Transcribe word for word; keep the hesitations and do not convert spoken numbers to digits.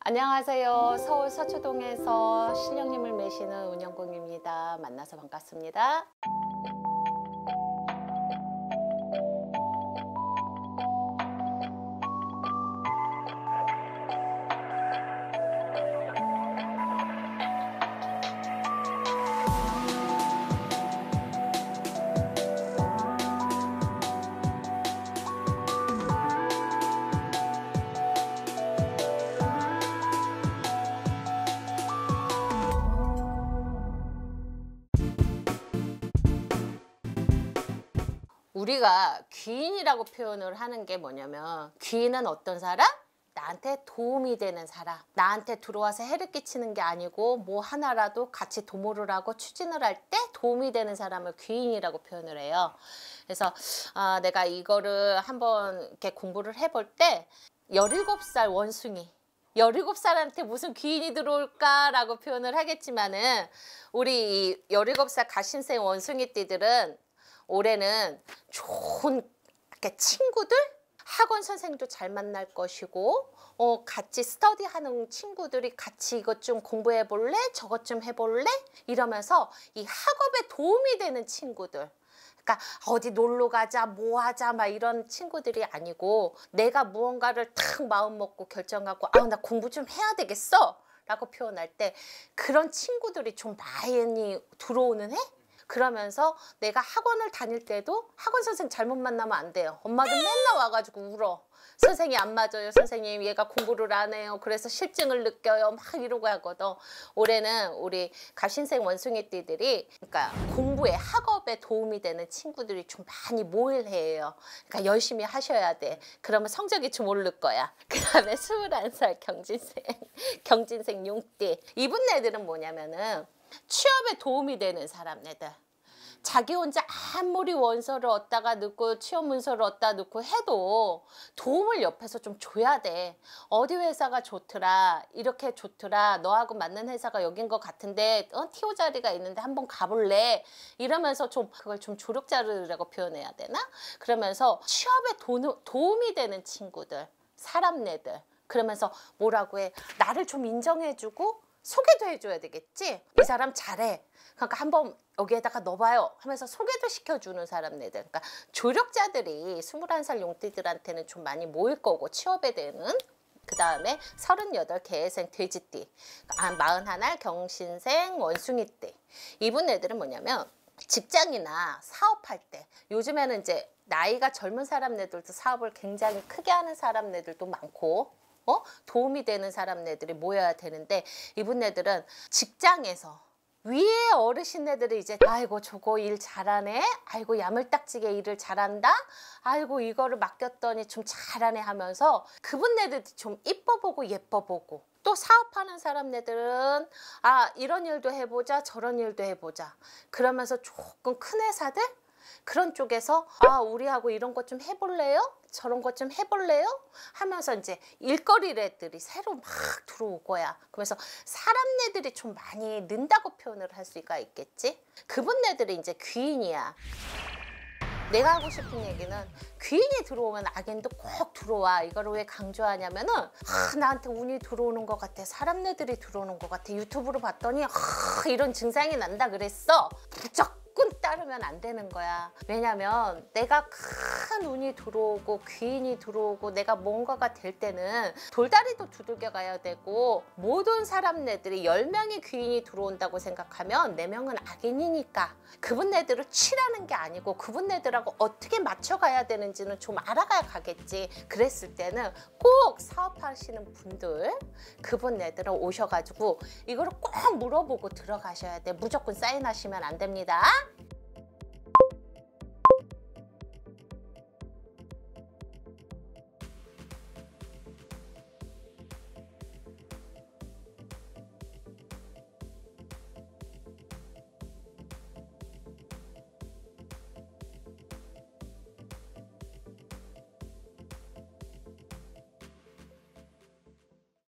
안녕하세요. 서울 서초동에서 신령님을 매시는 운영공입니다. 만나서 반갑습니다. 우리가 귀인이라고 표현을 하는 게 뭐냐면, 귀인은 어떤 사람? 나한테 도움이 되는 사람, 나한테 들어와서 해를 끼치는 게 아니고 뭐 하나라도 같이 도모를 하고 추진을 할 때 도움이 되는 사람을 귀인이라고 표현을 해요. 그래서 아, 내가 이거를 한번 이렇게 공부를 해볼 때 열일곱 살 원숭이, 열일곱 살한테 무슨 귀인이 들어올까라고 표현을 하겠지만은, 우리 이 열일곱 살 가신생 원숭이띠들은 올해는 좋은 이렇게 친구들, 학원 선생도 잘 만날 것이고, 어, 같이 스터디하는 친구들이 같이 이것 좀 공부해 볼래? 저것 좀 해볼래? 이러면서 이 학업에 도움이 되는 친구들, 그러니까 어디 놀러 가자, 뭐 하자 막 이런 친구들이 아니고, 내가 무언가를 탁 마음 먹고 결정하고 아, 나 공부 좀 해야 되겠어 라고 표현할 때 그런 친구들이 좀 많이 들어오는 해? 그러면서 내가 학원을 다닐 때도 학원 선생 잘못 만나면 안 돼요. 엄마도 맨날 와가지고 울어. 선생님 안 맞아요. 선생님 얘가 공부를 안 해요. 그래서 실증을 느껴요. 막 이러고 하거든. 올해는 우리 가신생 원숭이띠들이 그러니까 공부에, 학업에 도움이 되는 친구들이 좀 많이 모일 해예요. 그러니까 열심히 하셔야 돼. 그러면 성적이 좀 오를 거야. 그 다음에 스물한 살 경진생, 경진생 용띠. 이분 애들은 뭐냐면은 취업에 도움이 되는 사람네들. 자기 혼자 아무리 원서를 얻다가 넣고 취업 문서를 얻다 넣고 해도 도움을 옆에서 좀 줘야 돼. 어디 회사가 좋더라, 이렇게 좋더라, 너하고 맞는 회사가 여긴 것 같은데 어? 티오 자리가 있는데 한번 가볼래? 이러면서 좀 그걸 좀 조력자료라고 표현해야 되나? 그러면서 취업에 도, 도움이 되는 친구들, 사람네들. 그러면서 뭐라고 해? 나를 좀 인정해주고 소개도 해줘야 되겠지? 이 사람 잘해. 그러니까 한번 여기에다가 넣어봐요 하면서 소개도 시켜주는 사람네들. 그러니까 조력자들이 스물한 살 용띠들한테는 좀 많이 모일 거고, 취업에 되는. 그 다음에 서른여덟 개생 돼지띠, 아, 마흔한 알 경신생 원숭이띠. 이분 애들은 뭐냐면 직장이나 사업할 때, 요즘에는 이제 나이가 젊은 사람네들도 사업을 굉장히 크게 하는 사람네들도 많고, 어? 도움이 되는 사람네들이 모여야 되는데, 이분네들은 직장에서 위에 어르신네들이 이제 아이고 저거 일 잘하네, 아이고 야물딱지게 일을 잘한다, 아이고 이거를 맡겼더니 좀 잘하네 하면서 그분네들이 좀 이뻐 보고 예뻐 보고, 또 사업하는 사람네들은 아, 이런 일도 해보자 저런 일도 해보자 그러면서 조금 큰 회사들 그런 쪽에서 아, 우리하고 이런 것 좀 해볼래요? 저런 것 좀 해볼래요? 하면서 이제 일거리들이 새로 막 들어올 거야. 그래서 사람네들이 좀 많이 는다고 표현을 할 수가 있겠지? 그분네들이 이제 귀인이야. 내가 하고 싶은 얘기는, 귀인이 들어오면 악인도 꼭 들어와. 이거를 왜 강조하냐면은 아, 나한테 운이 들어오는 것 같아, 사람네들이 들어오는 것 같아, 유튜브로 봤더니 아, 이런 증상이 난다 그랬어. 무조건 따르면 안 되는 거야. 왜냐면 내가 큰 운이 들어오고 귀인이 들어오고 내가 뭔가가 될 때는 돌다리도 두들겨 가야 되고, 모든 사람네들이 열 명의 귀인이 들어온다고 생각하면 네 명은 악인이니까 그분네들을 치라는 게 아니고 그분네들하고 어떻게 맞춰가야 되는지는 좀 알아가야 가겠지. 그랬을 때는 꼭 사업하시는 분들, 그분네들은 오셔가지고 이거를 꼭 물어보고 들어가셔야 돼. 무조건 사인하시면 안 됩니다.